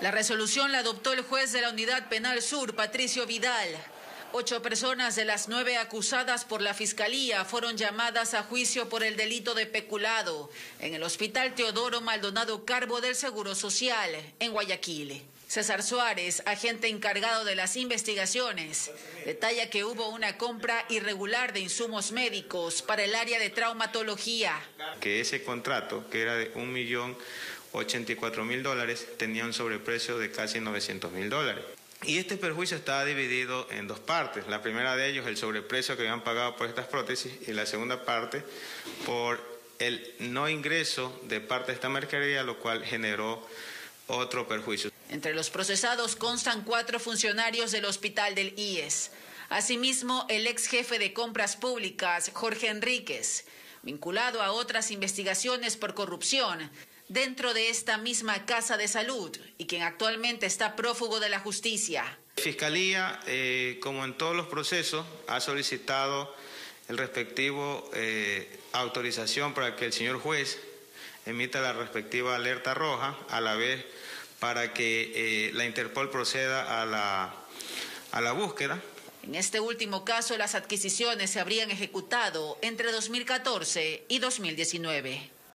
La resolución la adoptó el juez de la Unidad Penal Sur, Patricio Vidal. 8 personas de las 9 acusadas por la Fiscalía fueron llamadas a juicio por el delito de peculado en el Hospital Teodoro Maldonado Carbo del Seguro Social, en Guayaquil. César Suárez, agente encargado de las investigaciones, detalla que hubo una compra irregular de insumos médicos para el área de traumatología. Que ese contrato, que era de $1.084.000, tenía un sobreprecio de casi $900.000. Y este perjuicio estaba dividido en 2 partes. La primera de ellos, el sobreprecio que habían pagado por estas prótesis, y la segunda parte, por el no ingreso de parte de esta mercadería, lo cual generó otro perjuicio. Entre los procesados constan 4 funcionarios del hospital del IES. Asimismo, el ex jefe de compras públicas, Jorge Enríquez, vinculado a otras investigaciones por corrupción dentro de esta misma casa de salud y quien actualmente está prófugo de la justicia. Fiscalía, como en todos los procesos, ha solicitado el respectivo autorización para que el señor juez emita la respectiva alerta roja, a la vez para que la Interpol proceda a la búsqueda. En este último caso, las adquisiciones se habrían ejecutado entre 2014 y 2019.